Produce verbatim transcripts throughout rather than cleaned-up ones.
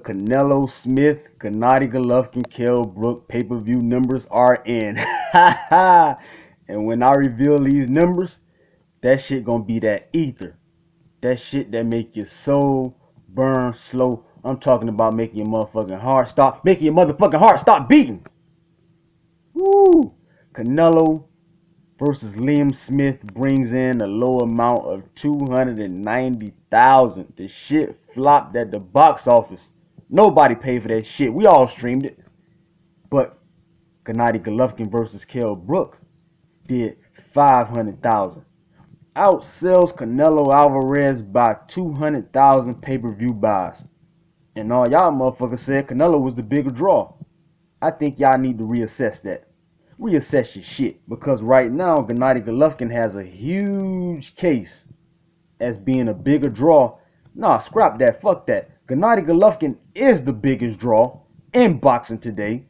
Canelo Smith, Gennady Golovkin, Kell Brook pay-per-view numbers are in. And when I reveal these numbers, that shit gonna be that ether. That shit that make your soul burn slow. I'm talking about making your motherfucking heart stop, making your motherfucking heart stop beating. Woo! Canelo versus Liam Smith brings in a low amount of two hundred ninety thousand. The shit flopped at the box office. Nobody paid for that shit. We all streamed it. But Gennady Golovkin versus Kell Brook did five hundred thousand. Outsells Canelo Alvarez by two hundred thousand pay-per-view buys. And all y'all motherfuckers said Canelo was the bigger draw. I think y'all need to reassess that. Reassess your shit. Because right now, Gennady Golovkin has a huge case as being a bigger draw. Nah, scrap that. Fuck that. Gennady Golovkin is the biggest draw in boxing today.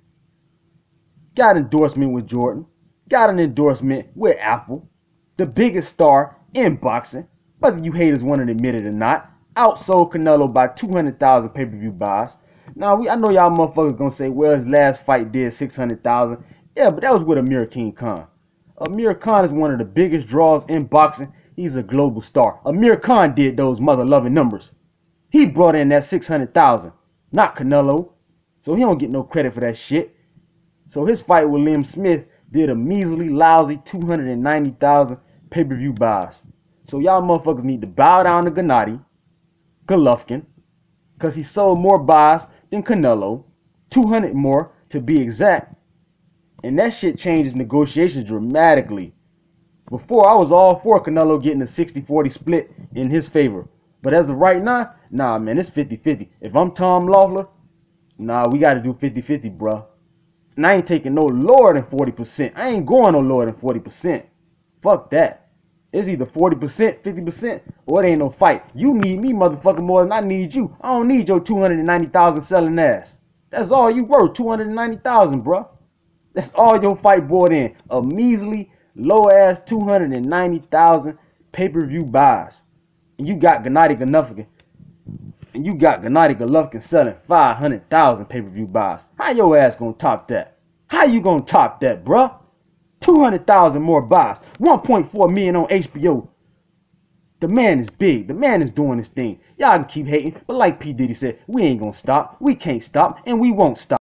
Got endorsement with Jordan. Got an endorsement with Apple. The biggest star in boxing, whether you haters want to admit it or not, outsold Canelo by two hundred thousand pay-per-view buys. Now, we, I know y'all motherfuckers gonna say, well, his last fight did six hundred thousand. Yeah, but that was with Amir King Khan. Amir Khan is one of the biggest draws in boxing. He's a global star. Amir Khan did those mother-loving numbers. He brought in that six hundred thousand, not Canelo. So he don't get no credit for that shit. So his fight with Liam Smith did a measly, lousy two hundred ninety thousand pay-per-view buys. So y'all motherfuckers need to bow down to Gennady Golovkin, because he sold more buys than Canelo, two hundred more to be exact. And that shit changes negotiations dramatically. Before, I was all for Canelo getting a sixty forty split in his favor. But as of right now, nah, man, it's fifty fifty. If I'm Tom Loeffler, nah, we got to do fifty fifty, bruh. And I ain't taking no lower than forty percent. I ain't going no lower than forty percent. Fuck that. It's either forty percent, fifty percent, or it ain't no fight. You need me, motherfucker, more than I need you. I don't need your two hundred ninety thousand selling ass. That's all you worth, two hundred ninety thousand, bruh. That's all your fight brought in. A measly, low-ass two hundred ninety thousand pay-per-view buys. And you got Gennady Golovkin. And you got Gennady Golovkin selling five hundred thousand pay-per-view buys. How your ass gonna top that? How you gonna top that, bruh? two hundred thousand more buys. one point four million on H B O. The man is big. The man is doing his thing. Y'all can keep hating, but like P. Diddy said, we ain't gonna stop. We can't stop, and we won't stop.